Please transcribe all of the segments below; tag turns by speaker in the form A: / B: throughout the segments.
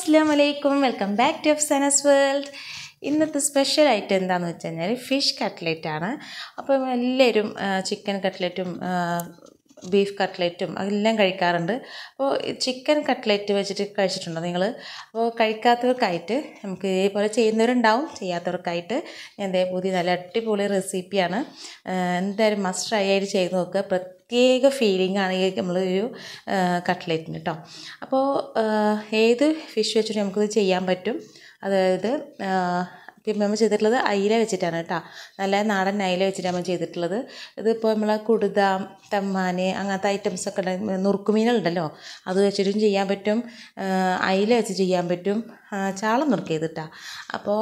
A: Assalamualaikum, welcome back to Afsana's World. ഇന്നത്തെ special item എന്താണെന്ന് വെച്ച് കഴിഞ്ഞാൽ ഫിഷ് കട്ട്ലറ്റ് ആണ്. അപ്പോൾ എല്ലാവരും ചിക്കൻ കട്ട്ലറ്റും ബീഫ് കട്ട്ലറ്റും അതെല്ലാം കഴിക്കാറുണ്ട്. അപ്പോൾ ചിക്കൻ കട്ട്ലറ്റ് വെച്ചിട്ട് കഴിച്ചിട്ടുണ്ടോ നിങ്ങൾ? അപ്പോൾ കഴിക്കാത്തവർക്കായിട്ട് നമുക്ക് ഇതേപോലെ ചെയ്യുന്നവരുണ്ടാവും, ചെയ്യാത്തവർക്കായിട്ട് ഞാൻ പുതിയ നല്ല അടിപൊളി റെസിപ്പിയാണ്. എന്തായാലും മസ്റ്റ് ട്രൈ ആയിട്ട് ചെയ്ത് നോക്കുക. പ്രത്യേക ഫീലിംഗ് ആണ് ഈ നമ്മളൊരു കട്ട്ലറ്റിന് കേട്ടോ. അപ്പോൾ ഏത് ഫിഷ് വെച്ചിട്ട് നമുക്കിത് ചെയ്യാൻ പറ്റും. അതായത് പിന്നെ നമ്മൾ ചെയ്തിട്ടുള്ളത് അയില വെച്ചിട്ടാണ് കേട്ടോ. നല്ല നാടൻ അയില വെച്ചിട്ടാണ് നമ്മൾ ചെയ്തിട്ടുള്ളത്. ഇതിപ്പോൾ നമ്മൾ കുടുത, തമ്മാന് അങ്ങനത്തെ ഐറ്റംസൊക്കെ നുറുക്കുമീനുണ്ടല്ലോ, അത് വെച്ചിട്ടും ചെയ്യാൻ പറ്റും, അയില വെച്ച് ചെയ്യാൻ പറ്റും, ചാള നുറുക്ക് ചെയ്തിട്ടാ. അപ്പോൾ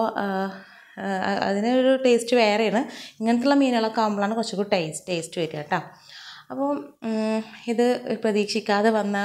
A: അതിനൊരു ടേസ്റ്റ് വേറെയാണ്. ഇങ്ങനത്തുള്ള മീനുകളൊക്കെ ആകുമ്പോഴാണ് കുറച്ചുകൂടി ടേസ്റ്റ് വരിക കേട്ടോ. അപ്പോൾ ഇത് പ്രതീക്ഷിക്കാതെ വന്ന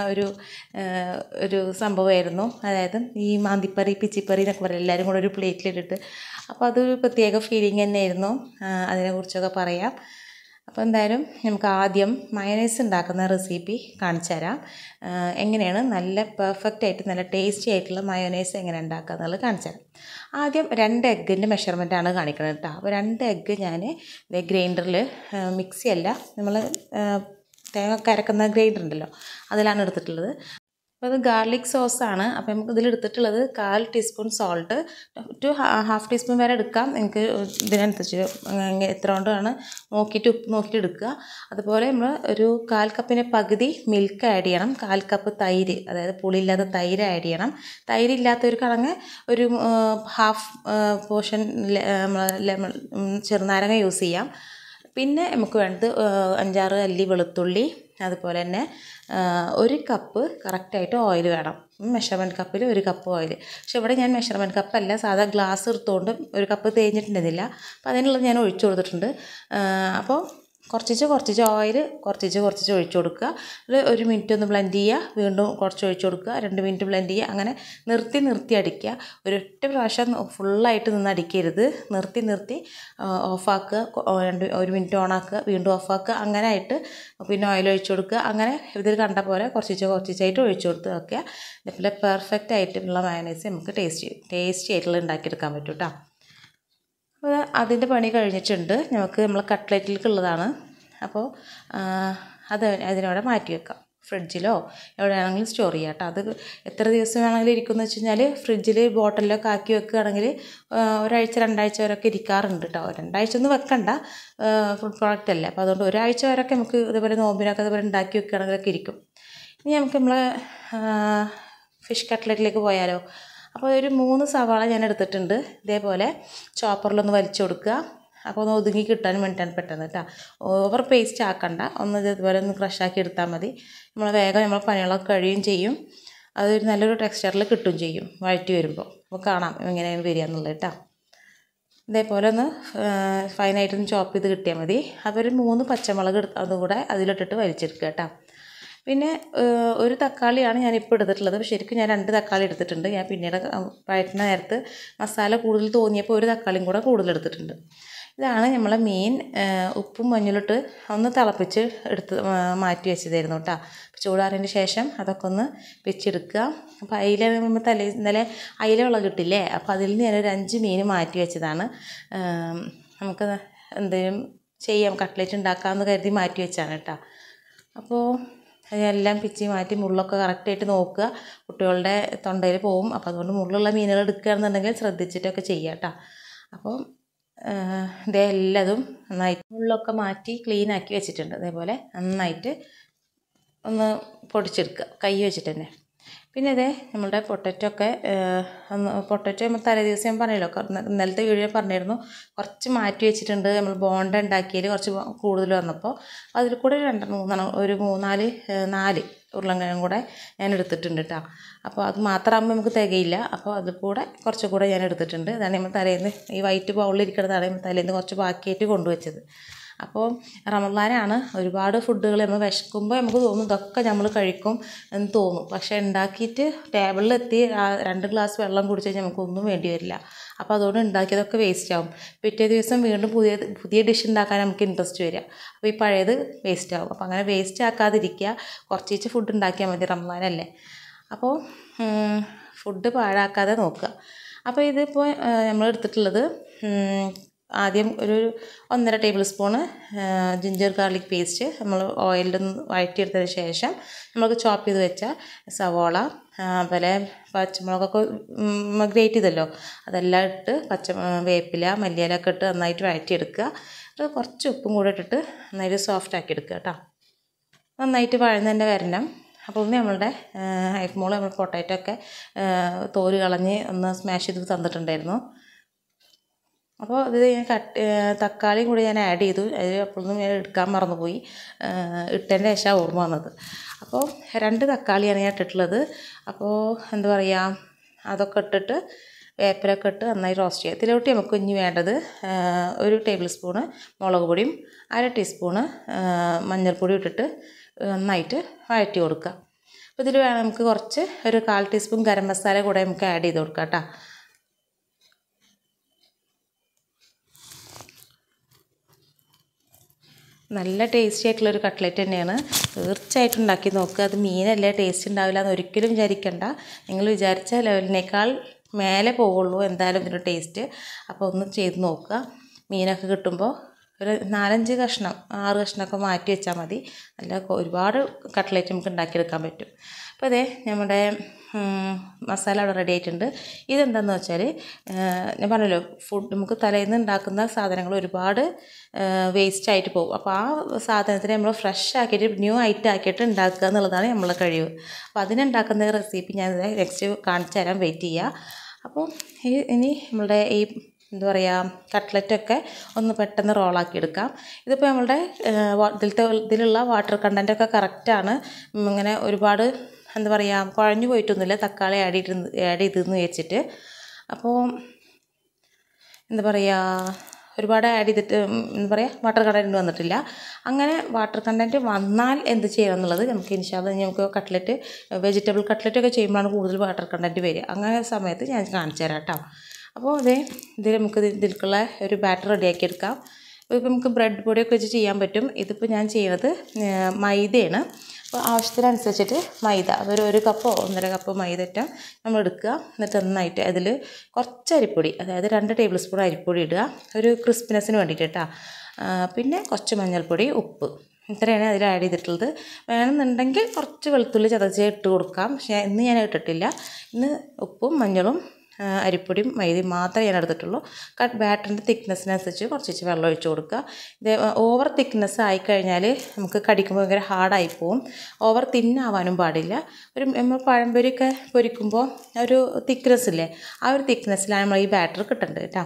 A: ഒരു സംഭവമായിരുന്നു. അതായത് ഈ മാന്തിപ്പറി, പിച്ചിപ്പറി എന്നൊക്കെ പറയും, എല്ലാവരും കൂടെ ഒരു പ്ലേറ്റിലിട്ടിട്ട്. അപ്പോൾ അതൊരു പ്രത്യേക ഫീലിംഗ് തന്നെയായിരുന്നു. അതിനെക്കുറിച്ചൊക്കെ പറയാം. അപ്പോൾ എന്തായാലും നമുക്ക് ആദ്യം മയണൈസ് ഉണ്ടാക്കുന്ന റെസിപ്പി കാണിച്ചു തരാം. എങ്ങനെയാണ് നല്ല പെർഫെക്റ്റ് ആയിട്ട് നല്ല ടേസ്റ്റി ആയിട്ടുള്ള മയോനൈസ് എങ്ങനെ ഉണ്ടാക്കുക എന്നുള്ളത് കാണിച്ചു തരാം. ആദ്യം 2 എഗ്ഗിൻ്റെ മെഷർമെൻറ്റാണ് കാണിക്കുന്നത് കേട്ടോ. അപ്പോൾ 2 എഗ്ഗ് ഞാൻ ഗ്രൈൻഡറിൽ, മിക്സി അല്ല, നമ്മൾ തേങ്ങ അരക്കുന്ന ഗ്രൈൻഡർ ഉണ്ടല്ലോ, അതിലാണ് എടുത്തിട്ടുള്ളത്. അപ്പോൾ അത് ഗാർലിക് സോസാണ്. അപ്പോൾ നമുക്ക് ഇതിലെടുത്തിട്ടുള്ളത് 1/4 ടീസ്പൂൺ സോൾട്ട്, ടു 1/2 ടീസ്പൂൺ വരെ എടുക്കാം. നിങ്ങൾക്ക് ഇതിനനുസരിച്ച് എത്ര കൊണ്ടാണ് നോക്കിയിട്ട് ഉപ്പ് നോക്കിയിട്ട് എടുക്കുക. അതുപോലെ നമ്മൾ ഒരു 1/4 കപ്പിന് പകുതി മിൽക്ക് ആഡ് ചെയ്യണം. 1/4 കപ്പ് തൈര്, അതായത് പുളിയില്ലാത്ത തൈര് ആഡ് ചെയ്യണം. തൈര് ഇല്ലാത്തവർക്കാണെങ്കിൽ ഒരു 1/2 പോർഷൻ ലെമൺ ചെറുനാരങ്ങ യൂസ് ചെയ്യാം. പിന്നെ നമുക്ക് വേണ്ടത് 5-6 അല്ലി വെളുത്തുള്ളി, അതുപോലെ തന്നെ 1 കപ്പ് കറക്റ്റായിട്ട് ഓയിൽ വേണം. മെഷർമെൻറ്റ് കപ്പിൽ 1 കപ്പ് ഓയിൽ. പക്ഷെ ഇവിടെ ഞാൻ മെഷർമെൻറ്റ് കപ്പല്ല, സാധാ ഗ്ലാസ് എടുത്തുകൊണ്ട് 1 കപ്പ് തേഞ്ഞിട്ടുണ്ടെന്നില്ല. അപ്പോൾ അതിനുള്ളത് ഞാൻ ഒഴിച്ചു കൊടുത്തിട്ടുണ്ട്. അപ്പോൾ കുറച്ച് ഓയിൽ കുറച്ച് ഒഴിച്ചു കൊടുക്കുക. അത് 1 മിനിറ്റ് ഒന്ന് ബ്ലെൻഡ് ചെയ്യുക, വീണ്ടും കുറച്ച് ഒഴിച്ചു കൊടുക്കുക, 2 മിനിറ്റ് ബ്ലെൻഡ് ചെയ്യുക. അങ്ങനെ നിർത്തി അടിക്കുക. ഒരൊറ്റ പ്രാവശ്യം ഫുള്ളായിട്ട് നിന്ന് അടിക്കരുത്. നിർത്തി ഓഫാക്കുക, 1 മിനിറ്റ് ഓണാക്കുക, വീണ്ടും ഓഫാക്കുക. അങ്ങനെ ആയിട്ട് പിന്നെ ഓയിൽ ഒഴിച്ചു കൊടുക്കുക. അങ്ങനെ ഇതിൽ കണ്ട പോലെ കുറച്ചായിട്ട് ഒഴിച്ചു കൊടുത്ത് വെക്കുക. ഇതേപോലെ പെർഫെക്റ്റ് ആയിട്ടുള്ള മയോനൈസ് നമുക്ക് ടേസ്റ്റി ആയിട്ടുള്ള ഉണ്ടാക്കിയെടുക്കാൻ പറ്റും കേട്ടോ. അപ്പോൾ അതിൻ്റെ പണി കഴിഞ്ഞിട്ടുണ്ട്. നമ്മൾ കട്ട്ലറ്റിലേക്കുള്ളതാണ്. അപ്പോൾ അതിനവിടെ മാറ്റി വെക്കാം. ഫ്രിഡ്ജിലോ എവിടെയാണെങ്കിലും സ്റ്റോർ ചെയ്യാം കേട്ടോ. അത് എത്ര ദിവസം വേണമെങ്കിലും ഇരിക്കുമെന്ന് വെച്ച് കഴിഞ്ഞാൽ ഫ്രിഡ്ജിൽ ബോട്ടിലൊക്കെ ആക്കി വെക്കുകയാണെങ്കിൽ 1 ആഴ്ച 2 ആഴ്ച വരെയൊക്കെ ഇരിക്കാറുണ്ട് കേട്ടോ. 2 ആഴ്ച ഒന്നും വെക്കണ്ട, ഫുഡ് പ്രോഡക്റ്റ് അല്ലേ. അപ്പോൾ അതുകൊണ്ട് 1 ആഴ്ച വരെയൊക്കെ നമുക്ക് ഇതുപോലെ നോമ്പിനൊക്കെ ഇതുപോലെ ഉണ്ടാക്കി വെക്കുകയാണെങ്കിലൊക്കെ ഇരിക്കും. ഇനി നമുക്ക് നമ്മളെ ഫിഷ് കട്ട്ലറ്റിലേക്ക് പോയാലോ. അപ്പോൾ ഒരു 3 സവാള ഞാൻ എടുത്തിട്ടുണ്ട്. ഇതേപോലെ ചോപ്പറിലൊന്ന് വലിച്ചു കൊടുക്കുക. അപ്പോൾ ഒന്ന് ഒതുങ്ങി കിട്ടാൻ വേണ്ടിയിട്ടാണ് പെട്ടെന്ന് കേട്ടോ. ഓവർ പേസ്റ്റ് ആക്കണ്ട, ഇതുപോലെ ഒന്ന് ക്രഷാക്കി എടുത്താൽ മതി. വേഗം നമ്മൾ പണികളൊക്കെ കഴിയുകയും ചെയ്യും. അതൊരു നല്ലൊരു ടെക്സ്ചറിൽ കിട്ടുകയും ചെയ്യും വഴറ്റി വരുമ്പോൾ. അപ്പോൾ കാണാം എങ്ങനെയാണ് വരിക എന്നുള്ളത് കേട്ടോ. ഇതേപോലെ ഒന്ന് ഫൈനായിട്ടൊന്ന് ചോപ്പ് ചെയ്ത് കിട്ടിയാൽ മതി. അപ്പോൾ ഒരു 3 പച്ചമുളക് അതുകൂടെ അതിലിട്ടിട്ട് വലിച്ചെടുക്കുക കേട്ടോ. പിന്നെ 1 തക്കാളിയാണ് ഞാനിപ്പോൾ എടുത്തിട്ടുള്ളത്. ശരിക്കും ഞാൻ 2 തക്കാളി എടുത്തിട്ടുണ്ട്. ഞാൻ പിന്നീട് വഴറ്റുന്ന നേരത്ത് മസാല കൂടുതൽ തോന്നിയപ്പോൾ 1 തക്കാളിയും കൂടെ കൂടുതൽ എടുത്തിട്ടുണ്ട്. ഇതാണ് നമ്മളെ മീൻ. ഉപ്പും മഞ്ഞളിട്ട് ഒന്ന് തിളപ്പിച്ച് മാറ്റി വെച്ചതായിരുന്നു കേട്ടോ. ചൂടാറിന് ശേഷം അതൊക്കെ ഒന്ന് വെച്ചെടുക്കുക. അപ്പോൾ ഇന്നലെ അയില വെള്ളം കിട്ടില്ലേ, അപ്പോൾ അതിൽ നിന്ന് ഞാനൊരു 5 മീൻ മാറ്റി വെച്ചതാണ്. നമുക്ക് എന്തെങ്കിലും ചെയ്യാം, കട്ട്ലറ്റ് ഉണ്ടാക്കാമെന്ന് കരുതി മാറ്റി വെച്ചാണ് കേട്ടോ. അപ്പോൾ അതെല്ലാം പിച്ചി മാറ്റി മുള്ളൊക്കെ കറക്റ്റായിട്ട് നോക്കുക. കുട്ടികളുടെ തൊണ്ടയിൽ പോവും. അപ്പോൾ അതുകൊണ്ട് മുള്ളുള്ള മീനുകൾ എടുക്കുകയാണെന്നുണ്ടെങ്കിൽ ശ്രദ്ധിച്ചിട്ടൊക്കെ ചെയ്യുക കേട്ടോ. അപ്പോൾ ഇതെല്ലാതും നന്നായിട്ട് മുള്ളൊക്കെ മാറ്റി ക്ലീനാക്കി വെച്ചിട്ടുണ്ട്. അതേപോലെ നന്നായിട്ട് ഒന്ന് പൊടിച്ചെടുക്കുക കൈ വെച്ചിട്ട് തന്നെ. പിന്നെ നമ്മളുടെ പൊട്ടറ്റോ നമ്മൾ തലേ ദിവസം ഞാൻ പറഞ്ഞല്ലോ, ഇന്നലത്തെ വീഡിയോ പറഞ്ഞിരുന്നു, കുറച്ച് മാറ്റി വെച്ചിട്ടുണ്ട്. നമ്മൾ ബോണ്ട ഉണ്ടാക്കിയതിൽ കുറച്ച് കൂടുതൽ വന്നപ്പോൾ അതിൽ കൂടെ 4 ഉരുളൻകിഴങ്ങും കൂടെ ഞാൻ എടുത്തിട്ടുണ്ട് കേട്ടോ. അപ്പോൾ അത് മാത്രമാകുമ്പോൾ നമുക്ക് തികയില്ല. അപ്പോൾ അതിൽ കൂടെ കുറച്ചുകൂടെ ഞാൻ എടുത്തിട്ടുണ്ട്. അതാണ് നമ്മൾ തലേന്ന് ഈ വൈറ്റ് ബൗളിലിരിക്കുന്നതാണ് നമ്മൾ തലേന്ന് കുറച്ച് ബാക്കിയായിട്ട് കൊണ്ടുവച്ചത്. അപ്പോൾ റമദാനാണ്, ഒരുപാട് ഫുഡുകൾ നമ്മൾ വിശക്കുമ്പോൾ നമുക്ക് തോന്നും ഇതൊക്കെ നമ്മൾ കഴിക്കും എന്ന് തോന്നും. പക്ഷേ ഉണ്ടാക്കിയിട്ട് ടേബിളിലെത്തി 2 ഗ്ലാസ് വെള്ളം കുടിച്ച് കഴിഞ്ഞാൽ നമുക്കൊന്നും വേണ്ടി വരില്ല. അപ്പോൾ അതുകൊണ്ട് ഉണ്ടാക്കിയതൊക്കെ വേസ്റ്റ് ആവും. പിറ്റേ ദിവസം വീണ്ടും പുതിയ ഡിഷ് ഉണ്ടാക്കാൻ നമുക്ക് ഇൻട്രസ്റ്റ് വരിക. അപ്പോൾ ഈ പഴയത് വേസ്റ്റ് ആവും. അപ്പോൾ അങ്ങനെ വേസ്റ്റ് ആക്കാതിരിക്കുക. കുറച്ച് ഫുഡ് ഉണ്ടാക്കിയാൽ മതി, റമദാനല്ലേ. അപ്പോൾ ഫുഡ് പാഴാക്കാതെ നോക്കുക. അപ്പോൾ ഇതിപ്പോൾ നമ്മൾ എടുത്തിട്ടുള്ളത് ആദ്യം ഒരു 1.5 table spoon ginger garlic paste നമ്മൾ ഓയിലൊന്ന് വഴറ്റിയെടുത്തതിന് ശേഷം നമുക്ക് ചോപ്പ് ചെയ്ത് വെച്ച സവോള, അതുപോലെ പച്ചമുളകൊക്കെ ഗ്രേറ്റ് ചെയ്തല്ലോ അതെല്ലാം ഇട്ട് വേപ്പില മല്ലിയില ഒക്കെ ഇട്ട് നന്നായിട്ട് വഴറ്റിയെടുക്കുക. അത് കുറച്ച് ഉപ്പും കൂടെ ഇട്ടിട്ട് നന്നായിട്ട് സോഫ്റ്റ് ആക്കി എടുക്കുക കേട്ടോ. നന്നായിട്ട് വഴന്ന് തന്നെ വരണം. അപ്പോൾ ഒന്ന് നമ്മളുടെ ഹൈഫ് മോള് നമ്മൾ പൊട്ടാറ്റോ ഒക്കെ തോല് കളഞ്ഞ് ഒന്ന് സ്മാഷ് ചെയ്ത് തന്നിട്ടുണ്ടായിരുന്നു. അപ്പോൾ ഇത് ഞാൻ തക്കാളിയും കൂടി ഞാൻ ആഡ് ചെയ്തു. അത് അപ്പോഴൊന്നും ഞാൻ എടുക്കാൻ മറന്നുപോയി, ഇട്ടതിൻ്റെ ശേഷം ഓർമ്മ വന്നത്. അപ്പോൾ 2 തക്കാളിയാണ് ഞാൻ ഇട്ടിട്ടുള്ളത്. അപ്പോൾ എന്താ പറയുക, അതൊക്കെ ഇട്ടിട്ട് വേപ്പിലൊക്കെ ഇട്ട് നന്നായി റോസ്റ്റ് ചെയ്യുക. ഇതിലോട്ട് നമുക്ക് ഇനി വേണ്ടത് 1 ടേബിൾ സ്പൂണ് മുളക് പൊടിയും 1/2 ടീസ്പൂണ് മഞ്ഞൾപ്പൊടി ഇട്ടിട്ട് നന്നായിട്ട് വഴറ്റി കൊടുക്കുക. അപ്പോൾ ഇതിൽ വേണം നമുക്ക് കുറച്ച് ഒരു 1/4 ടീസ്പൂൺ ഗരം മസാല കൂടെ നമുക്ക് ആഡ് ചെയ്ത് കൊടുക്കാം കേട്ടോ. നല്ല ടേസ്റ്റി ആയിട്ടുള്ളൊരു കട്ട്ലറ്റ് തന്നെയാണ്. തീർച്ചയായിട്ടും ഉണ്ടാക്കി നോക്കുക. അത് മീനല്ലേ ടേസ്റ്റ് ഉണ്ടാവില്ല എന്ന് ഒരിക്കലും വിചാരിക്കേണ്ട. നിങ്ങൾ വിചാരിച്ച ലെവലിനേക്കാൾ മേലെ പോവുള്ളൂ എന്തായാലും ഇതിൻ്റെ ടേസ്റ്റ്. അപ്പോൾ ഒന്ന് ചെയ്ത് നോക്കുക. മീനൊക്കെ കിട്ടുമ്പോൾ ഒരു 4-5 കഷ്ണം 6 കഷ്ണമൊക്കെ മാറ്റി വെച്ചാൽ മതി. നല്ല ഒരുപാട് കട്ട്ലറ്റ് നമുക്ക് ഉണ്ടാക്കിയെടുക്കാൻ പറ്റും. അപ്പോൾ അതെ നമ്മുടെ മസാല അവിടെ റെഡി ആയിട്ടുണ്ട്. ഇതെന്താണെന്ന് വെച്ചാൽ ഞാൻ പറഞ്ഞല്ലോ, ഫുഡ് നമുക്ക് തലേന്ന് ഉണ്ടാക്കുന്ന സാധനങ്ങൾ ഒരുപാട് വേസ്റ്റായിട്ട് പോകും. അപ്പോൾ ആ സാധനത്തിനെ നമ്മൾ ഫ്രഷ് ആക്കിയിട്ട് ന്യൂ ഐറ്റം ആക്കിയിട്ട് ഉണ്ടാക്കുക എന്നുള്ളതാണ് നമ്മളെ കഴിവ്. അപ്പോൾ അതിനുണ്ടാക്കുന്ന റെസിപ്പി ഞാൻ നെക്സ്റ്റ് കാണിച്ചു തരാൻ വെയിറ്റ് ചെയ്യുക. അപ്പോൾ ഇനി നമ്മളുടെ ഈ എന്താ പറയുക കട്ട്ലറ്റൊക്കെ ഒന്ന് പെട്ടെന്ന് റോളാക്കി എടുക്കാം. ഇതിപ്പോൾ നമ്മളുടെ ഇതിലുള്ള വാട്ടർ കണ്ടൻറ്റൊക്കെ കറക്റ്റാണ്. ഇങ്ങനെ ഒരുപാട് എന്താ പറയുക കുഴഞ്ഞു പോയിട്ടൊന്നുമില്ല തക്കാളി ആഡ് ചെയ്തെന്ന് വെച്ചിട്ട്. അപ്പോൾ എന്താ പറയുക ഒരുപാട് ആഡ് ചെയ്തിട്ട് എന്താ പറയുക വാട്ടർ കണ്ടൻറ്റ് വന്നിട്ടില്ല. അങ്ങനെ വാട്ടർ കണ്ടൻറ്റ് വന്നാൽ എന്ത് ചെയ്യണം എന്നുള്ളത് നമുക്ക് ഇൻഷാല്ലാ നമുക്ക് കട്ട്ലറ്റ് വെജിറ്റബിൾ കട്ട്ലറ്റൊക്കെ ചെയ്യുമ്പോഴാണ് കൂടുതൽ വാട്ടർ കണ്ടൻറ്റ് വരിക. അങ്ങനെ സമയത്ത് ഞാൻ കാണിച്ചു തരാം കേട്ടോ. അപ്പോൾ ഇതിൽ നമുക്ക് ഇതിലേക്കുള്ള ഒരു ബാറ്റർ റെഡിയാക്കി എടുക്കാം. ഇപ്പോൾ നമുക്ക് ബ്രെഡ് പൊടിയൊക്കെ വെച്ച് ചെയ്യാൻ പറ്റും. ഇതിപ്പോൾ ഞാൻ ചെയ്യുന്നത് മൈദയാണ്. അപ്പോൾ ആവശ്യത്തിനനുസരിച്ചിട്ട് മൈദ ഒരു കപ്പോ 1.5 കപ്പോ മൈദ നമ്മൾ എടുക്കുക. എന്നിട്ട് നന്നായിട്ട് അതിൽ കുറച്ച് അരിപ്പൊടി, അതായത് 2 ടേബിൾ സ്പൂൺ അരിപ്പൊടി ഇടുക, ഒരു ക്രിസ്പിനെസ്സിന് വേണ്ടിയിട്ട് കേട്ടോ. പിന്നെ കുറച്ച് മഞ്ഞൾപ്പൊടി, ഉപ്പ്, ഇത്രയാണ് അതിൽ ആഡ് ചെയ്തിട്ടുള്ളത്. വേണമെന്നുണ്ടെങ്കിൽ കുറച്ച് വെളുത്തുള്ളി ചതച്ച് ഇട്ട് കൊടുക്കാം. പക്ഷേ ഇന്ന് ഞാൻ ഇട്ടിട്ടില്ല. ഇന്ന് ഉപ്പും മഞ്ഞളും അരിപ്പൊടിയും മൈദയും മാത്രമേ ഞാൻ എടുത്തിട്ടുള്ളൂ. ബാറ്ററിൻ്റെ തിക്നെസ്സിനനുസരിച്ച് കുറച്ച് വെള്ളം ഒഴിച്ച് കൊടുക്കുക. ഇത് ഓവർ തിക്നെസ് ആയിക്കഴിഞ്ഞാൽ നമുക്ക് കടിക്കുമ്പോൾ ഭയങ്കര ഹാർഡായി പോവും. ഓവർ തിന്നാവാനും പാടില്ല. നമ്മൾ പഴംപൊരിയൊക്കെ പൊരിക്കുമ്പോൾ ഒരു തിക്നെസ് ഇല്ലേ, ആ ഒരു തിക്നെസ്സിലാണ് നമ്മൾ ഈ ബാറ്റർ കിട്ടേണ്ടത് കേട്ടോ.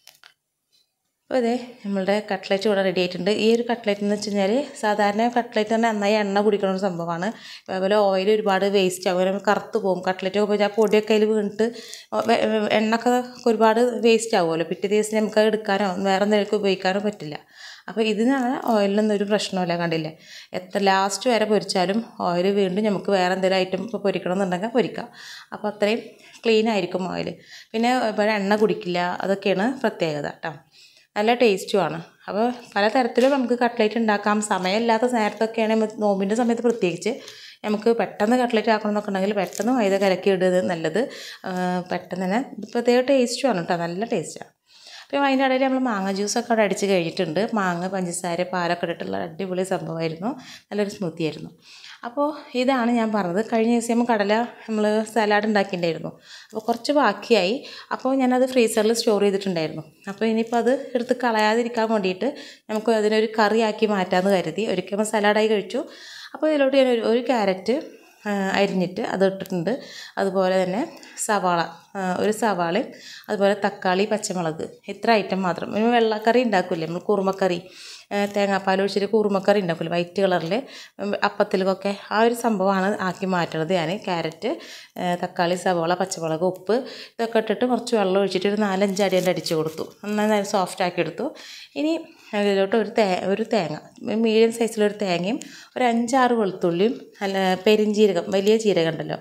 A: അപ്പോൾ അതെ നമ്മളുടെ കട്ട്ലറ്റ് ഇവിടെ റെഡി ആയിട്ടുണ്ട്. ഈ ഒരു കട്ട്ലറ്റ് എന്ന് വെച്ച് കഴിഞ്ഞാൽ സാധാരണ കട്ട്ലറ്റ് തന്നെ നന്നായി എണ്ണ കുടിക്കുന്ന ഒരു സംഭവമാണ്. അതുപോലെ ഓയിൽ ഒരുപാട് വേസ്റ്റ് ആവും, അങ്ങനെ കറുത്ത് പോകും. കട്ട്ലറ്റൊക്കെ പോയി ആ പൊടിയൊക്കെ അതിൽ വീണിട്ട് എണ്ണയൊക്കെ ഒരുപാട് വേസ്റ്റ് ആവുമല്ലോ. പിറ്റേ ദിവസം നമുക്ക് എടുക്കാനോ വേറെ എന്തെങ്കിലും ഉപയോഗിക്കാനോ പറ്റില്ല. അപ്പോൾ ഇതിനാണ് ഓയിലൊന്നും ഒരു പ്രശ്നമില്ല. കണ്ടില്ലേ, എത്ര ലാസ്റ്റ് വരെ പൊരിച്ചാലും ഓയിൽ വീണ്ടും നമുക്ക് വേറെ എന്തെങ്കിലും ഐറ്റം ഇപ്പോൾ പൊരിക്കണം എന്നുണ്ടെങ്കിൽ പൊരിക്കാം. അപ്പോൾ അത്രയും ക്ലീൻ ആയിരിക്കും ഓയിൽ. പിന്നെ ഇവിടെ എണ്ണ കുടിക്കില്ല, അതൊക്കെയാണ് പ്രത്യേകത കേട്ടോ. നല്ല ടേസ്റ്റുമാണ്. അപ്പോൾ പലതരത്തിലും നമുക്ക് കട്ട്ലേറ്റ് ഉണ്ടാക്കാം. സമയമില്ലാത്ത നേരത്തൊക്കെയാണ് നോമ്പിൻ്റെ സമയത്ത് പ്രത്യേകിച്ച് നമുക്ക് പെട്ടെന്ന് കട്ട്ലേറ്റ് ആക്കണം എന്നൊക്കെ ഉണ്ടെങ്കിൽ പെട്ടെന്ന് മൈദ കലക്കി ഇടുന്നത് നല്ലത്. പെട്ടെന്ന് തന്നെ പ്രത്യേക ടേസ്റ്റുമാണ് കേട്ടോ, നല്ല ടേസ്റ്റാണ്. അപ്പോൾ അതിൻ്റെ ഇടയിൽ നമ്മൾ മാങ്ങ ജ്യൂസൊക്കെ അവിടെ അടിച്ച് കഴിഞ്ഞിട്ടുണ്ട്. മാങ്ങ, പഞ്ചസാര, പാലൊക്കെ ഇട്ടിട്ടുള്ള അടിപൊളി സംഭവമായിരുന്നു. നല്ലൊരു സ്മൂത്തി ആയിരുന്നു. അപ്പോൾ ഇതാണ് ഞാൻ പറഞ്ഞത്. കഴിഞ്ഞ ദിവസം നമ്മൾ സലാഡ് ഉണ്ടാക്കിയിട്ടുണ്ടായിരുന്നു. അപ്പോൾ കുറച്ച് ബാക്കിയായി. അപ്പോൾ ഞാനത് ഫ്രീസറിൽ സ്റ്റോർ ചെയ്തിട്ടുണ്ടായിരുന്നു. അപ്പോൾ ഇനിയിപ്പോൾ അത് എടുത്ത് കളയാതിരിക്കാൻ വേണ്ടിയിട്ട് നമുക്ക് അതിനൊരു കറിയാക്കി മാറ്റാമെന്ന് കരുതി. ഒരിക്കലും സലാഡായി കഴിച്ചു. അപ്പോൾ ഇതിലോട്ട് ഞാൻ ഒരു ക്യാരറ്റ് അരിഞ്ഞിട്ട് അത് ഇട്ടിട്ടുണ്ട്. അതുപോലെ തന്നെ ഒരു സവാളയും അതുപോലെ തക്കാളി, പച്ചമുളക്, ഇത്ര ഐറ്റം മാത്രം. ഒരു വെള്ളക്കറി ഉണ്ടാക്കില്ലേ നമ്മൾ, കുറുമക്കറി, തേങ്ങാപ്പാൽ ഒഴിച്ചിട്ട് കുറുമക്കറി ഉണ്ടാക്കില്ലേ വൈറ്റ് കളറിൽ അപ്പത്തിലൊക്കെ, ആ ഒരു സംഭവമാണ് ആക്കി മാറ്റുന്നത് ഞാൻ. ക്യാരറ്റ്, തക്കാളി, സവാള, പച്ചമുളക്, ഉപ്പ് ഇതൊക്കെ ഇട്ടിട്ട് കുറച്ച് വെള്ളം ഒഴിച്ചിട്ട് ഒരു 4-5 അടി അടിച്ച് കൊടുത്തു. നന്നായി സോഫ്റ്റ് ആക്കി എടുത്തു. ഇനി അതിലോട്ട് ഒരു തേങ്ങ, മീഡിയം സൈസിലൊരു തേങ്ങയും ഒരു 5-6 വെളുത്തുള്ളിയും, പെരിഞ്ജീരകം, വലിയ ജീരകം ഉണ്ടല്ലോ,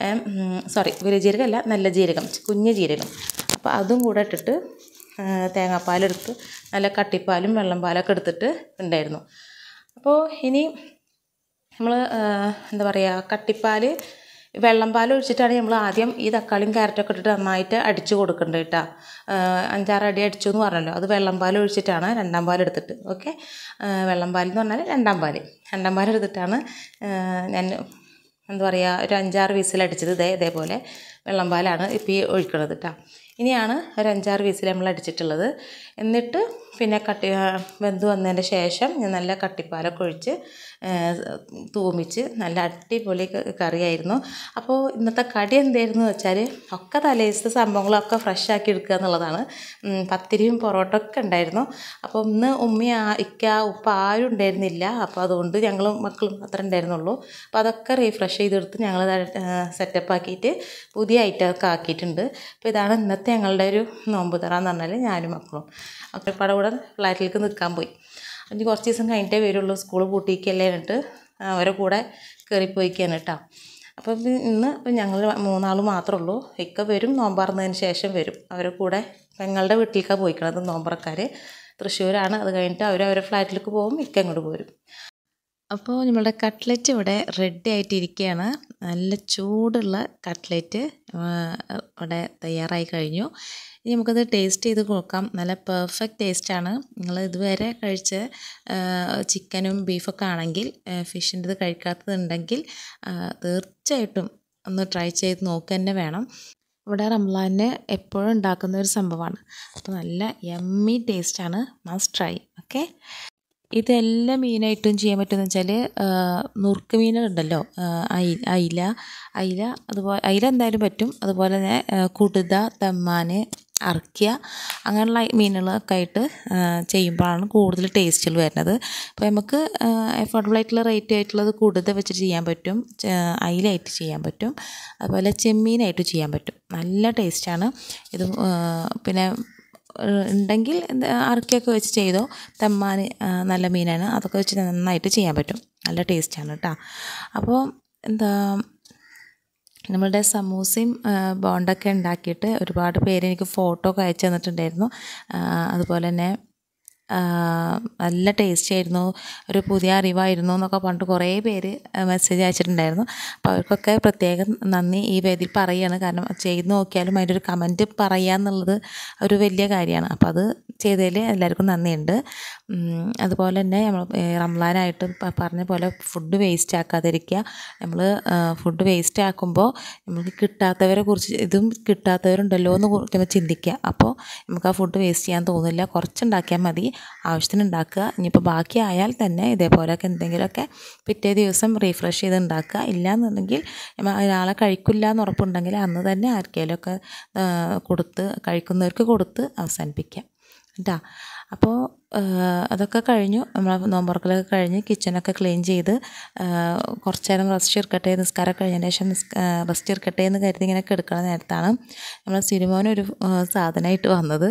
A: വലിയ ജീരകം അല്ല, നല്ല ജീരകം, കുഞ്ഞ് ജീരകം, അപ്പോൾ അതും കൂടെ ഇട്ടിട്ട് തേങ്ങാപ്പാലെടുത്ത് നല്ല കട്ടിപ്പാലും വെള്ളം പാലൊക്കെ എടുത്തിട്ട് ഉണ്ടായിരുന്നു. അപ്പോൾ ഇനി നമ്മൾ എന്താ പറയുക കട്ടിപ്പാൽ വെള്ളം പാൽ ഒഴിച്ചിട്ടാണ് നമ്മൾ ആദ്യം ഈ തക്കാളിയും ക്യാരറ്റൊക്കെ ഇട്ടിട്ട് നന്നായിട്ട് അടിച്ചു കൊടുക്കേണ്ടത് കേട്ടോ. 5-6 അടി അടിച്ചു എന്ന് പറഞ്ഞല്ലോ, അത് വെള്ളം പാൽ ഒഴിച്ചിട്ടാണ്, രണ്ടാം പാൽ എടുത്തിട്ട്. ഓക്കെ, വെള്ളം പാൽ എന്ന് പറഞ്ഞാൽ രണ്ടാം പാൽ എടുത്തിട്ടാണ് ഞാൻ എന്താ പറയുക ഒരു 5-6 വിസിലടിച്ചത്. ഇതേപോലെ വെള്ളം പാലാണ് ഇപ്പോൾ ഈ ഒഴിക്കണത് കേട്ടോ. ഇനിയാണ് ഒരു 5-6 വിസിൽ നമ്മൾ അടിച്ചിട്ടുള്ളത്. എന്നിട്ട് പിന്നെ വെന്ത് വന്നതിൻ്റെ ശേഷം ഞാൻ നല്ല കട്ടിപ്പാലൊക്കെ ഒഴിച്ച് തൂമിച്ച് നല്ല അടിപൊളി കറിയായിരുന്നു. അപ്പോൾ ഇന്നത്തെ കടി എന്തായിരുന്നു വെച്ചാൽ ഒക്കെ തലേദിവസത്തെ സംഭവങ്ങളൊക്കെ ഫ്രഷ് ആക്കി എടുക്കുക എന്നുള്ളതാണ്. പത്തിരിയും പൊറോട്ട ഒക്കെ ഉണ്ടായിരുന്നു. അപ്പോൾ ഇന്ന് ഉമ്മ ഇക്ക ഉപ്പ ആരും ഉണ്ടായിരുന്നില്ല. അപ്പോൾ അതുകൊണ്ട് ഞങ്ങളും മക്കളും അത്ര ഉണ്ടായിരുന്നുള്ളൂ. അപ്പോൾ അതൊക്കെ റീഫ്രഷ് ചെയ്തെടുത്ത് ഞങ്ങൾ സെറ്റപ്പ് ആക്കിയിട്ട് പുതിയ ഐറ്റമൊക്കെ ആക്കിയിട്ടുണ്ട്. അപ്പോൾ ഇതാണ് ഇന്നത്തെ ഞങ്ങളുടെ ഒരു നോമ്പ് തുറ എന്ന് പറഞ്ഞാൽ ഞാനും മക്കളും ഒക്കെ കൂടെ ഫ്ലാറ്റിലേക്ക് നിൽക്കാൻ പോയി. ഇനി കുറച്ച് ദിവസം കഴിഞ്ഞിട്ടേ വരുള്ളൂ, സ്കൂൾ പൂട്ടിക്കല്ലേ എന്നിട്ട് അവരെ കൂടെ കയറിപ്പോയിക്കാണ് കേട്ടോ. അപ്പോൾ ഇന്ന് ഞങ്ങൾ 3 ആൾ മാത്രമേ ഉള്ളൂ. ഇക്ക വരും, നോമ്പറന്നതിന് ശേഷം വരും. അവരെ കൂടെ പെങ്ങളുടെ വീട്ടിലേക്കാണ് പോയിക്കണത്. നോമ്പറക്കാർ തൃശ്ശൂരാണ്. അത് കഴിഞ്ഞിട്ട് അവരെ ഫ്ലാറ്റിലേക്ക് പോകും, ഇക്ക ഇങ്ങോട്ട് പോരും. അപ്പോൾ നമ്മളുടെ കട്ട്ലറ്റ് ഇവിടെ റെഡി ആയിട്ടിരിക്കുകയാണ്. നല്ല ചൂടുള്ള കട്ട്ലറ്റ് ഇവിടെ തയ്യാറായി കഴിഞ്ഞു. ഇനി നമുക്കത് ടേസ്റ്റ് ചെയ്ത് നോക്കാം. നല്ല പെർഫെക്റ്റ് ടേസ്റ്റാണ്. നിങ്ങൾ ഇതുവരെ കഴിച്ച ചിക്കനും ബീഫൊക്കെ ആണെങ്കിൽ, ഫിഷിൻ്റെത് കഴിക്കാത്തതുണ്ടെങ്കിൽ തീർച്ചയായിട്ടും ഒന്ന് ട്രൈ ചെയ്ത് നോക്കുക തന്നെ വേണം. ഇവിടെ റംലാന് എപ്പോഴും ഉണ്ടാക്കുന്ന ഒരു സംഭവമാണ്. അപ്പോൾ നല്ല യമ്മി ടേസ്റ്റാണ്, മസ്റ്റ് ട്രൈ. ഓക്കെ, ഇതെല്ലാം മീനായിട്ടും ചെയ്യാൻ പറ്റുമെന്ന് വെച്ചാൽ നുറുക്ക് മീനുണ്ടല്ലോ, അയില അതുപോലെ അയില എന്തായാലും പറ്റും. അതുപോലെ തന്നെ കുടുത, തമ്മാൻ, അർക്കിയ അങ്ങനെയുള്ള മീനുകളൊക്കെ ആയിട്ട് ചെയ്യുമ്പോഴാണ് കൂടുതൽ ടേസ്റ്റുകൾ വരുന്നത്. അപ്പോൾ നമുക്ക് അഫോർഡബിൾ ആയിട്ടുള്ള റേറ്റ് ആയിട്ടുള്ളത് കുടുത വെച്ചിട്ട് ചെയ്യാൻ പറ്റും, അയിലായിട്ട് ചെയ്യാൻ പറ്റും, അതുപോലെ ചെമ്മീനായിട്ട് ചെയ്യാൻ പറ്റും. നല്ല ടേസ്റ്റാണ് ഇത്. പിന്നെ ഉണ്ടെങ്കിൽ അറക്കിയൊക്കെ വെച്ച് ചെയ്തോ. തമ്മാൻ നല്ല മീനാണ്, അതൊക്കെ വെച്ച് നന്നായിട്ട് ചെയ്യാൻ പറ്റും. നല്ല ടേസ്റ്റാണ് കേട്ടോ. അപ്പോൾ നമ്മളുടെ സമൂസയും ബോണ്ടൊക്കെ ഉണ്ടാക്കിയിട്ട് ഒരുപാട് പേര് എനിക്ക് ഫോട്ടോ ഒക്കെ അയച്ചു തന്നിട്ടുണ്ടായിരുന്നു. അതുപോലെ തന്നെ നല്ല ടേസ്റ്റ് ആയിരുന്നു, ഒരു പുതിയ അറിവായിരുന്നു എന്നൊക്കെ പറഞ്ഞിട്ട് കുറേ പേര് മെസ്സേജ് അയച്ചിട്ടുണ്ടായിരുന്നു. അപ്പോൾ അവർക്കൊക്കെ പ്രത്യേകം നന്ദി ഈ വേദിയിൽ പറയുകയാണ്. കാരണം ചെയ്ത് നോക്കിയാലും അതിൻ്റെ ഒരു കമൻറ്റ് പറയുക എന്നുള്ളത് ഒരു വലിയ കാര്യമാണ്. അപ്പോൾ അത് ചെയ്തതിൽ എല്ലാവർക്കും നന്ദിയുണ്ട്. അതുപോലെ തന്നെ നമ്മൾ റംലാനായിട്ട് പറഞ്ഞ പോലെ ഫുഡ് വേസ്റ്റ് ആക്കാതിരിക്കുക. നമ്മൾ ഫുഡ് വേസ്റ്റ് ആക്കുമ്പോൾ നമുക്ക് കിട്ടാത്തവരെ കുറിച്ച്, ഇതും കിട്ടാത്തവരുണ്ടല്ലോ എന്ന് നമ്മൾ ചിന്തിക്കുക. അപ്പോൾ നമുക്ക് ആ ഫുഡ് വേസ്റ്റ് ചെയ്യാൻ തോന്നില്ല. കുറച്ചുണ്ടാക്കിയാൽ മതി, ആവശ്യത്തിന് ഉണ്ടാക്കുക. ഇനിയിപ്പോൾ ബാക്കി ആയാൽ തന്നെ ഇതേപോലെയൊക്കെ എന്തെങ്കിലുമൊക്കെ പിറ്റേ ദിവസം റീഫ്രഷ് ചെയ്ത് ഉണ്ടാക്കുക. ഇല്ലയെന്നുണ്ടെങ്കിൽ ഒരാളെ കഴിക്കില്ല എന്ന് ഉറപ്പുണ്ടെങ്കിൽ അന്ന് തന്നെ ആർക്കെങ്കിലുമൊക്കെ കഴിക്കുന്നവർക്ക് കൊടുത്ത് അവസാനിപ്പിക്കാം കേട്ടോ. അപ്പോൾ അതൊക്കെ കഴിഞ്ഞു. നമ്മൾ നോമ്പുറക്കലൊക്കെ കഴിഞ്ഞ് കിച്ചണൊക്കെ ക്ലീൻ ചെയ്ത് കുറച്ച് നേരം റെസ്റ്റ് എടുക്കട്ടെ, നിസ്കാരം കഴിഞ്ഞതിന് ശേഷം റെസ്റ്റ് എടുക്കട്ടെ എന്ന് കരുതി ഇങ്ങനെ കിടക്കുന്ന നേരത്താണ് നമ്മൾ സിനിമോനൊരു സാധനമായിട്ട് വന്നത്.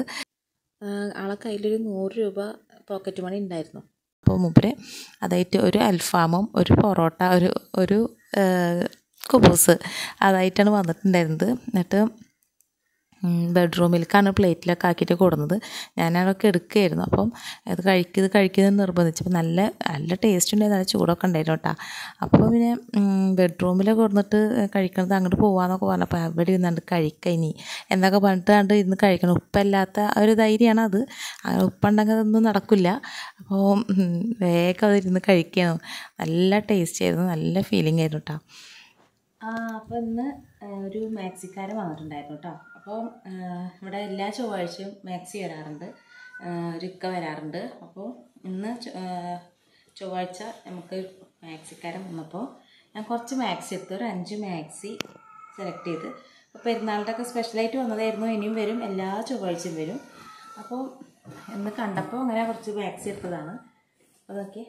A: ആളെ കയ്യിലൊരു 100 രൂപ പോക്കറ്റ് മണി ഉണ്ടായിരുന്നു. അപ്പോൾ മൂപ്പര് അതായിട്ട് ഒരു അൽഫാമും ഒരു പൊറോട്ട, ഒരു കുബൂസ് അതായിട്ടാണ് വന്നിട്ടുണ്ടായിരുന്നത്. എന്നിട്ട് ബെഡ്റൂമിലേക്കാണ് പ്ലേറ്റിലൊക്കെ ആക്കിയിട്ട് കൊടുന്നത്. ഞാനതൊക്കെ എടുക്കുകയായിരുന്നു. അപ്പം ഇത് കഴിക്കുന്നത് നിർബന്ധിച്ചു. അപ്പോൾ നല്ല ടേസ്റ്റ് ഉണ്ടായിരുന്നു, നല്ല ചൂടൊക്കെ ഉണ്ടായിരുന്നു കേട്ടോ. അപ്പോൾ പിന്നെ ബെഡ്റൂമിലൊക്കെ കൊടുത്തിട്ട് കഴിക്കണത് അങ്ങോട്ട് പോകാമെന്നൊക്കെ പറഞ്ഞപ്പോൾ അവിടെ ഇരുന്നുകൊണ്ട് കഴിക്കുക ഇനി എന്നൊക്കെ പറഞ്ഞിട്ട് ഇരുന്ന് കഴിക്കണം. ഉപ്പല്ലാത്ത ഒരു ധൈര്യമാണ് അത്. ഉപ്പുണ്ടെങ്കിൽ അതൊന്നും നടക്കില്ല. അപ്പോൾ വേഗം അതിരുന്ന് കഴിക്കണം. നല്ല ടേസ്റ്റ് ആയിരുന്നു, നല്ല ഫീലിംഗ് ആയിരുന്നു കേട്ടോ. അപ്പോൾ ഇന്ന് ഒരു മാക്സിക്കാരൻ വന്നിട്ടുണ്ടായിരുന്നു കേട്ടോ. അപ്പോൾ ഇവിടെ എല്ലാ ചൊവ്വാഴ്ചയും മാക്സി വരാറുണ്ട്, റിക്ക വരാറുണ്ട്. അപ്പോൾ ഇന്ന് ചൊവ്വാഴ്ച നമുക്ക് മാക്സിക്കാരൻ വന്നപ്പോൾ ഞാൻ കുറച്ച് മാക്സി എടുത്തു, ഒരു 5 മാക്സി സെലക്ട് ചെയ്ത്. അപ്പോൾ പെരുന്നാളിൻ്റെ ഒക്കെ സ്പെഷ്യലായിട്ട് വന്നതായിരുന്നു. ഇനിയും വരും, എല്ലാ ചൊവ്വാഴ്ചയും വരും. അപ്പോൾ ഇന്ന് കണ്ടപ്പോൾ അങ്ങനെ കുറച്ച് മാക്സി എടുത്തതാണ്. അതൊക്കെ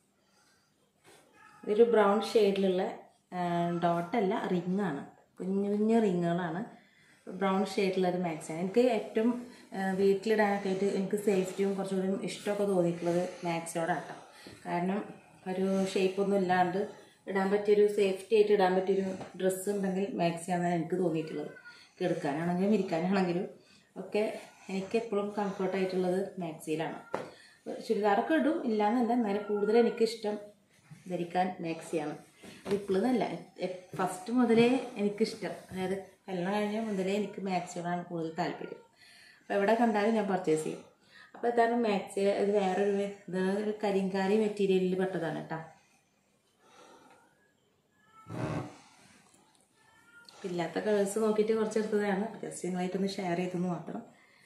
A: ഇതൊരു ബ്രൗൺ ഷെയ്ഡിലുള്ള ഡോട്ടല്ല, റിങ്ങാണ്, കുഞ്ഞു റിങ്ങുകളാണ്. ബ്രൗൺ ഷെയ്ഡിലുള്ളൊരു മാക്സിയാണ് എനിക്ക് ഏറ്റവും വീട്ടിലിടാനൊക്കെ ആയിട്ട് എനിക്ക് സേഫ്റ്റിയും കുറച്ചുകൂടി ഇഷ്ടമൊക്കെ തോന്നിയിട്ടുള്ളത് മാക്സിയോടാട്ടോ. കാരണം ഒരു ഷേപ്പൊന്നും ഇല്ലാണ്ട് ഇടാൻ പറ്റിയൊരു സേഫ്റ്റി ആയിട്ട് ഇടാൻ പറ്റിയൊരു ഡ്രസ്സ് ഉണ്ടെങ്കിൽ മാക്സിയാണെന്നാണ് എനിക്ക് തോന്നിയിട്ടുള്ളത്. കിടക്കാനാണെങ്കിലും ഇരിക്കാനാണെങ്കിലും ഒക്കെ എനിക്ക് എപ്പോഴും കംഫർട്ടായിട്ടുള്ളത് മാക്സിയിലാണ്. ചുരിദാറൊക്കെ ഇടും, ഇല്ലയെന്നല്ല, എന്നാലും കൂടുതൽ എനിക്കിഷ്ടം ധരിക്കാൻ മാക്സിയാണ്. ഇപ്പോഴെന്നല്ല, ഫസ്റ്റ് മുതലേ എനിക്കിഷ്ടം. അതായത് കല്യാണം കഴിഞ്ഞ മുതലേ എനിക്ക് മാക്സിയോടാണ് കൂടുതൽ താല്പര്യം. അപ്പോൾ എവിടെ കണ്ടാലും ഞാൻ പർച്ചേസ് ചെയ്യും. അപ്പോൾ ഇതാണ് മാക്സി. ഇത് വേറൊരു കരിങ്കാലി മെറ്റീരിയലിൽ പെട്ടതാണ് കേട്ടോ. ഇല്ലാത്ത കളേഴ്സ് നോക്കിയിട്ട് കുറച്ചെടുത്തതാണ്, ജസ്റ്റ് നിങ്ങളായിട്ടൊന്ന് ഷെയർ ചെയ്തെന്ന് മാത്രം.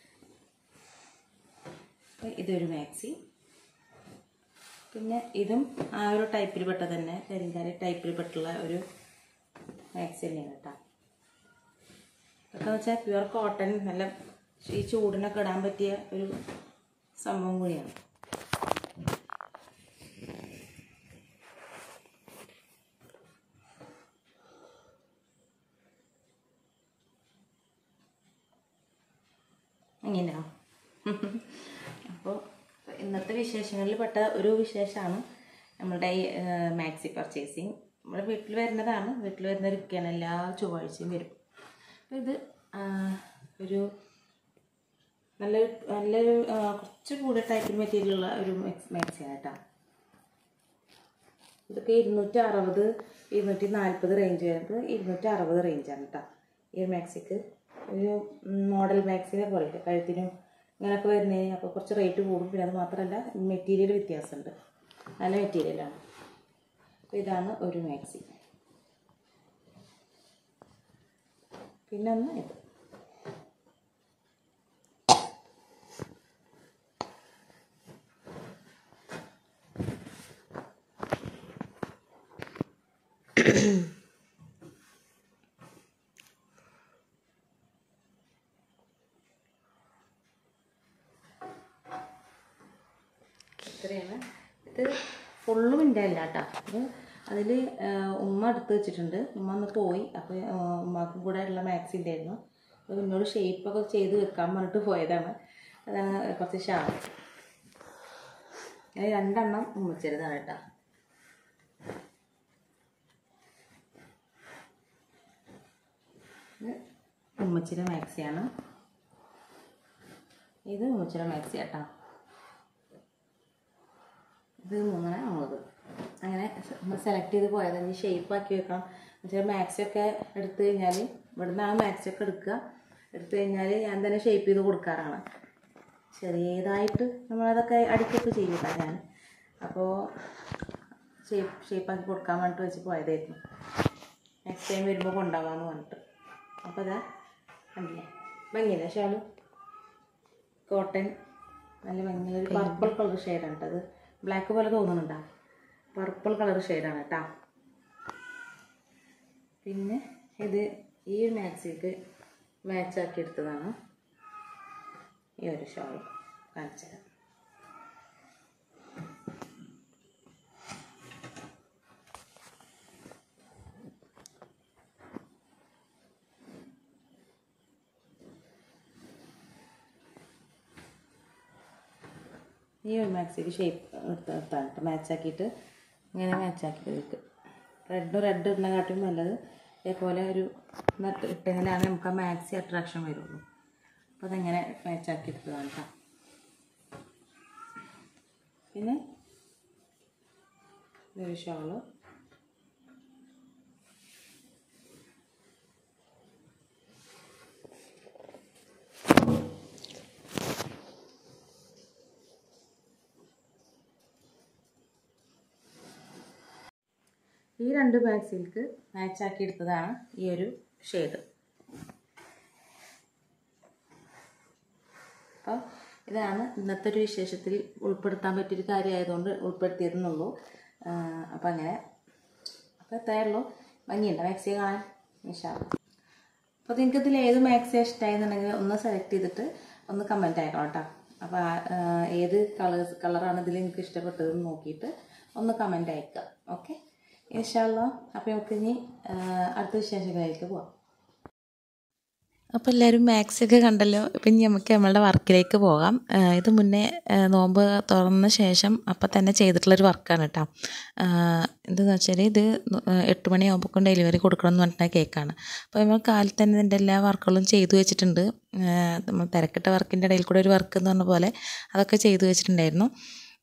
A: അപ്പോൾ ഇതൊരു മാക്സി. പിന്നെ ഇതും ആ ഒരു ടൈപ്പിൽ പെട്ട തന്നെ, കരിങ്കാലി ടൈപ്പിൽ പെട്ടുള്ള ഒരു മാക്സി തന്നെയാണ് കേട്ടോ. ഇതൊക്കെ വെച്ചാൽ പ്യുവർ കോട്ടൺ, നല്ല ഈ ചൂടിനൊക്കെ ഇടാൻ പറ്റിയ ഒരു സംഭവം കൂടിയാണ്. അങ്ങനെയാ. അപ്പോൾ ഇന്നത്തെ വിശേഷങ്ങളിൽ പെട്ട ഒരു വിശേഷമാണ് നമ്മളുടെ ഈ മാക്സി പർച്ചേസിങ്. നമ്മുടെ വീട്ടിൽ വരുന്നതാണ്, വീട്ടിൽ വരുന്നവരൊക്കെയാണ്, എല്ലാ ചൊവ്വാഴ്ചയും വരും. അപ്പോൾ ഇത് ഒരു നല്ലൊരു കുറച്ച് കൂടെ ടൈപ്പിൽ മെറ്റീരിയലുള്ള ഒരു മാക്സിയാണ് കേട്ടോ. ഇതൊക്കെ 260, 240 റേഞ്ച് വരുന്നത്. 260 റേഞ്ചാണ് കേട്ടോ ഈ ഒരു മാക്സിക്ക്. ഒരു മോഡൽ മാക്സിനെ പോലെ കഴുത്തിനും ഇങ്ങനെയൊക്കെ വരുന്നതിന് അപ്പോൾ കുറച്ച് റേറ്റ് കൂടും. പിന്നെ അത് മാത്രമല്ല മെറ്റീരിയൽ വ്യത്യാസമുണ്ട്, നല്ല മെറ്റീരിയലാണ്. അപ്പോൾ ഇതാണ് ഒരു മാക്സി. പിന്നെ ഒന്ന് ഇത്. ഇത്രയാണ്. ഇത് ഫുള്ളും എൻ്റെ അല്ല കേട്ടോ. അത് അതിൽ ഉമ്മ എടുത്ത് വെച്ചിട്ടുണ്ട്. ഉമ്മ ഒന്ന് പോയി, അപ്പോൾ ഉമ്മാക്കും കൂടെ ഉള്ള മാക്സി ഉണ്ടായിരുന്നു. അപ്പോൾ എന്നോട് ഷേപ്പൊക്കെ ചെയ്ത് വെക്കാൻ പറഞ്ഞിട്ട് പോയതാണ്. അതാണ് കുറച്ച് ഷാൾ. ഞാൻ 2 എണ്ണം ഉമ്മച്ചെടുത്താണ് കേട്ടോ. ഉമ്മച്ചിയുടെ മാക്സിയാണ്. ഇത് ഉമ്മച്ചിയുടെ മാക്സി കേട്ടോ. ഇത് 350. അങ്ങനെ സെലക്ട് ചെയ്ത് പോയത്. ഇനി ഷേപ്പാക്കി വെക്കണം. എന്നുവെച്ചാൽ മാക്സിയൊക്കെ എടുത്തു കഴിഞ്ഞാൽ, ഇവിടുന്നാണ് മാക്സിയൊക്കെ എടുത്തു കഴിഞ്ഞാൽ ഞാൻ തന്നെ ഷേപ്പ് ചെയ്ത് കൊടുക്കാറാണ്. ചെറിയതായിട്ട് നമ്മളതൊക്കെ അടിക്കൊക്കെ ചെയ്യൂട്ടാ ഞാൻ. അപ്പോൾ ഷേപ്പാക്കി കൊടുക്കാൻ വേണ്ടിയിട്ട് വെച്ച് പോയതായിരുന്നു. നെക്സ്റ്റ് ടൈം വരുമ്പോൾ കൊണ്ടുപോകാമെന്ന് പറഞ്ഞിട്ട്. അപ്പോൾ അതാ കണ്ടില്ലേ, ഭംഗിയില്ല ഷാള്. കോട്ടൺ നല്ല ഭംഗിയുള്ള ഒരു പർപ്പിൾ കളർ ഷെയ്ഡാണ് കേട്ടോ. അത് ബ്ലാക്ക് പോലെ തോന്നുന്നുണ്ടോ? പർപ്പിൾ കളർ ഷെയ്ഡാണ് കേട്ടോ. പിന്നെ ഇത് ഈ ഒരു മാക്സിക്ക് മാച്ചാക്കി എടുത്തതാണ് ഈ ഒരു ഷാൾ. കാണിച്ചത് ഈ ഒരു മാക്സിക്ക് ഷേപ്പ് എടുത്താണ് മാച്ചാക്കിയിട്ട് ഇങ്ങനെ മാച്ചാക്കിയിട്ട് വെക്കും. റെഡ് ഇടുന്ന കാട്ടും നല്ലത് ഇതേപോലെ ഒരു ഇട്ടെങ്കിലാണ് നമുക്ക് ആ മാക്സി അട്രാക്ഷൻ വരുള്ളൂ. അപ്പോൾ അതെങ്ങനെ മാച്ചാക്കി എടുത്തതാണ് കേട്ടോ. പിന്നെ ഇതൊരു ഷാള്. ഈ 2 മാക്സിക്ക് മാച്ചാക്കി എടുത്തതാണ് ഈ ഒരു ഷെയ്ഡ്. അപ്പോൾ ഇതാണ് ഇന്നത്തെ ഒരു വിശേഷത്തിൽ ഉൾപ്പെടുത്താൻ പറ്റിയൊരു കാര്യമായതുകൊണ്ട് ഉൾപ്പെടുത്തിയതെന്നുള്ളൂ. അപ്പോൾ അങ്ങനെ അപ്പോൾ എത്രയുള്ളൂ. ഭംഗിയുണ്ട് മാക്സി കാണാൻ ഇൻഷാല്ലാ. അപ്പോൾ നിങ്ങൾക്ക് ഇതിൽ ഏത് മാക്സി ഇഷ്ടമായെന്നുണ്ടെങ്കിൽ ഒന്ന് സെലക്ട് ചെയ്തിട്ട് ഒന്ന് കമൻറ്റ് അയക്കണം കേട്ടോ. അപ്പോൾ ഏത് കളറാണ് ഇതിൽ നിങ്ങൾക്ക് ഇഷ്ടപ്പെട്ടതെന്ന് നോക്കിയിട്ട് ഒന്ന് കമൻറ്റ് അയക്കുക. ഓക്കെ ഇൻഷാല്ലാ. അപ്പോൾ നമുക്ക് ഇനി അടുത്ത വിശേഷങ്ങളിലേക്ക് പോവാം.
B: അപ്പോൾ എല്ലാവരും മാക്സിയൊക്കെ കണ്ടല്ലോ. ഇപ്പം നമുക്ക് നമ്മളുടെ വർക്കിലേക്ക് പോകാം. ഇത് മുന്നേ നോമ്പ് തുറന്ന ശേഷം അപ്പം തന്നെ ചെയ്തിട്ടുള്ളൊരു വർക്കാണ് കേട്ടോ. എന്താണെന്ന് വെച്ചാൽ ഇത് 8 മണിയാകുമ്പോൾ ഡെലിവറി കൊടുക്കണം എന്ന് പറഞ്ഞിട്ടുള്ള കേക്കാണ്. അപ്പോൾ നമ്മൾ കാലത്ത് തന്നെ ഇതിൻ്റെ എല്ലാ വർക്കുകളും ചെയ്തു വെച്ചിട്ടുണ്ട്. നമ്മൾ തിരക്കിട്ട വർക്കിൻ്റെ ഇടയിൽ കൂടെ ഒരു വർക്ക് എന്ന് പറഞ്ഞ പോലെ അതൊക്കെ ചെയ്തു വെച്ചിട്ടുണ്ടായിരുന്നു.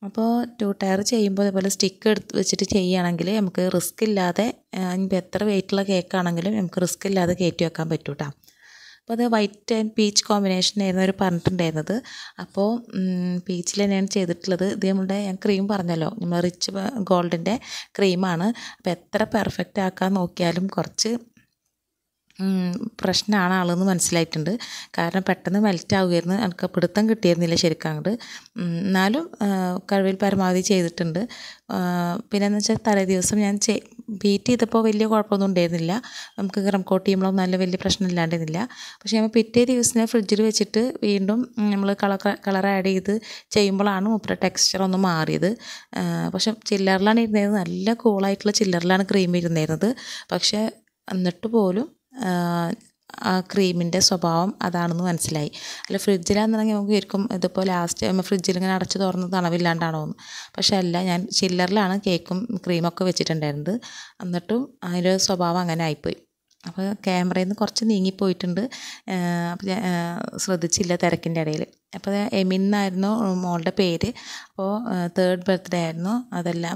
B: അപ്പോൾ 2 ടയർ ചെയ്യുമ്പോൾ ഇതേപോലെ സ്റ്റിക്ക് എടുത്ത് വെച്ചിട്ട് ചെയ്യുകയാണെങ്കിൽ നമുക്ക് റിസ്ക് ഇല്ലാതെ ഇനിയിപ്പോൾ എത്ര വെയിറ്റുള്ള കേക്കാണെങ്കിലും നമുക്ക് റിസ്ക് ഇല്ലാതെ കയറ്റി വെക്കാൻ പറ്റും കേട്ടോ. അപ്പോൾ അത് വൈറ്റ് ആൻഡ് പീച്ച് കോമ്പിനേഷനായിരുന്നു അവർ പറഞ്ഞിട്ടുണ്ടായിരുന്നത്. അപ്പോൾ പീച്ചിൽ തന്നെയാണ് ചെയ്തിട്ടുള്ളത്. ഇത് നമ്മളുടെ ഞാൻ ക്രീം പറഞ്ഞല്ലോ, നമ്മൾ റിച്ച് ഗോൾഡിൻ്റെ ക്രീമാണ്. അപ്പോൾ എത്ര പെർഫെക്റ്റ് ആക്കാൻ നോക്കിയാലും കുറച്ച് പ്രശ്നമാണ് ആളെന്ന് മനസ്സിലായിട്ടുണ്ട്. കാരണം പെട്ടെന്ന് മെൽറ്റ് ആവുമായിരുന്നു, എനിക്ക് പിടുത്തം കിട്ടിയിരുന്നില്ല ശരിക്കും അങ്ങോട്ട്. എന്നാലും കഴിവിൽ പരമാവധി ചെയ്തിട്ടുണ്ട്. പിന്നെയെന്ന് വെച്ചാൽ തലേ ദിവസം ഞാൻ ബീറ്റ് ചെയ്തപ്പോൾ വലിയ കുഴപ്പമൊന്നും ഉണ്ടായിരുന്നില്ല, നമുക്ക് ക്രം കോട്ട് ചെയ്യുമ്പോഴും നല്ല വലിയ പ്രശ്നം ഇല്ലാണ്ടിരുന്നില്ല. പക്ഷേ നമ്മൾ പിറ്റേ ദിവസം ഫ്രിഡ്ജിൽ വെച്ചിട്ട് വീണ്ടും നമ്മൾ കളർ ആഡ് ചെയ്ത് ചെയ്യുമ്പോഴാണ് മൂപ്പര ടെക്സ്ചർ ഒന്ന് മാറിയത്. പക്ഷെ ചില്ലറിലാണ് ഇരുന്നത്, നല്ല കൂളായിട്ടുള്ള ചില്ലറിലാണ് ക്രീം ഇരുന്നിരുന്നത്. പക്ഷേ എന്നിട്ട് പോലും ആ ക്രീമിൻ്റെ സ്വഭാവം അതാണെന്ന് മനസ്സിലായി. അല്ല ഫ്രിഡ്ജിലാണെന്നുണ്ടെങ്കിൽ നമുക്ക് ശരിക്കും ഇതിപ്പോൾ ലാസ്റ്റ് ഫ്രിഡ്ജിൽ ഇങ്ങനെ അടച്ച് തുറന്ന് തണവില്ലാണ്ടാണോ എന്ന്. പക്ഷേ അല്ല, ഞാൻ ചില്ലറിലാണ് കേക്കും ക്രീമൊക്കെ വെച്ചിട്ടുണ്ടായിരുന്നത്. എന്നിട്ടും അതിൻ്റെ സ്വഭാവം അങ്ങനെ ആയിപ്പോയി. അപ്പോൾ ക്യാമറയിൽ നിന്ന് കുറച്ച് നീങ്ങിപ്പോയിട്ടുണ്ട്. അപ്പോൾ ഞാൻ ശ്രദ്ധിച്ചില്ല തിരക്കിൻ്റെ ഇടയിൽ. അപ്പോൾ എമിൻ എന്നായിരുന്നു മോളുടെ പേര്. അപ്പോൾ 3rd ബർത്ത്ഡേ ആയിരുന്നു. അതെല്ലാം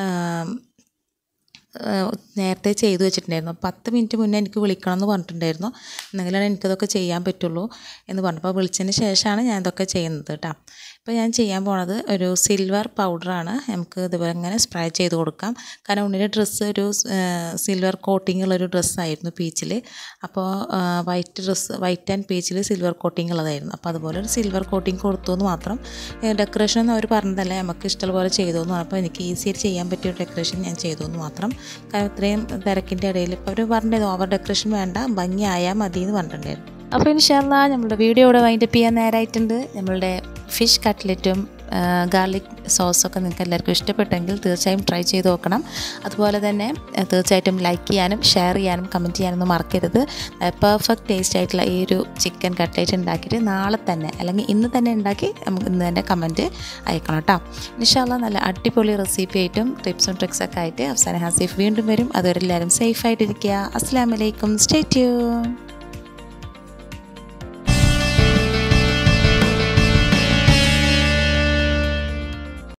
B: നേരത്തെ ചെയ്തു വെച്ചിട്ടുണ്ടായിരുന്നു. 10 മിനിറ്റ് മുന്നേ എനിക്ക് വിളിക്കണം എന്ന് പറഞ്ഞിട്ടുണ്ടായിരുന്നു, എന്നെങ്കിലാണ് എനിക്കതൊക്കെ ചെയ്യാൻ പറ്റുള്ളൂ എന്ന് പറഞ്ഞു. അപ്പോൾ വിളിച്ചതിന് ശേഷമാണ് ഞാൻ ഇതൊക്കെ ചെയ്യുന്നത് കേട്ടോ. ഇപ്പോൾ ഞാൻ ചെയ്യാൻ പോണത് ഒരു സിൽവർ പൗഡറാണ്. നമുക്ക് ഇതുപോലെ ഇങ്ങനെ സ്പ്രേ ചെയ്ത് കൊടുക്കാം. കാരണം ഉണ്ണിൻ്റെ ഡ്രസ്സ് ഒരു സിൽവർ കോട്ടിംഗ് ഉള്ളൊരു ഡ്രസ്സായിരുന്നു പീച്ചിൽ. അപ്പോൾ വൈറ്റ് ആൻഡ് പീച്ചിൽ സിൽവർ കോട്ടിംഗ് ഉള്ളതായിരുന്നു. അപ്പോൾ അതുപോലെ ഒരു സിൽവർ കോട്ടിംഗ് കൊടുത്തു എന്ന് മാത്രം. ഡെക്കറേഷൻ ഒന്നും അവർ പറഞ്ഞതല്ല, നമുക്ക് ഇഷ്ടമുള്ള പോലെ ചെയ്തു എന്ന്. അപ്പോൾ എനിക്ക് ഈസിയായിട്ട് ചെയ്യാൻ പറ്റിയ ഒരു ഡെക്കറേഷൻ ഞാൻ ചെയ്തു എന്ന് മാത്രം. കാരണം ഇത്രയും തിരക്കിൻ്റെ ഇടയിൽ ഇപ്പോൾ അവർ പറഞ്ഞിട്ടുണ്ടായിരുന്നു ഓവർ ഡെക്കറേഷൻ വേണ്ട, ഭംഗിയായാൽ മതി എന്ന് പറഞ്ഞിട്ടുണ്ടായിരുന്നു. അപ്പോൾ ഇൻഷാ അല്ലാഹ് നമ്മുടെ വീഡിയോ ഇവിടെ വൈൻഡപ്പ് ചെയ്യാൻ നേരമായിട്ടുണ്ട്. നമ്മളുടെ ഫിഷ് കട്ട്ലറ്റും ഗാർലിക് സോസൊക്കെ നിങ്ങൾക്ക് എല്ലാവർക്കും ഇഷ്ടപ്പെട്ടെങ്കിൽ തീർച്ചയായും ട്രൈ ചെയ്ത് നോക്കണം. അതുപോലെ തന്നെ തീർച്ചയായിട്ടും ലൈക്ക് ചെയ്യാനും ഷെയർ ചെയ്യാനും കമൻറ്റ് ചെയ്യാനൊന്നും മറക്കരുത്. പെർഫെക്റ്റ് ടേസ്റ്റ് ആയിട്ടുള്ള ഈ ഒരു ചിക്കൻ കട്ട്ലറ്റ് ഉണ്ടാക്കിയിട്ട് നാളെ തന്നെ അല്ലെങ്കിൽ ഇന്ന് തന്നെ ഉണ്ടാക്കി നമുക്ക് ഇന്ന് തന്നെ കമൻറ്റ് അയക്കണം കേട്ടോ. ഇൻഷാ അല്ലാഹ് നല്ല അടിപൊളി റെസിപ്പി ആയിട്ടും ടിപ്സും ട്രിക്സൊക്കെ ആയിട്ട് അഫ്സാന ഹാസിഫ് വീണ്ടും വരും. അതുവരെ എല്ലാവരും സേഫായിട്ടിരിക്കുക. അസ്സലാമു അലൈക്കും. Stay tune.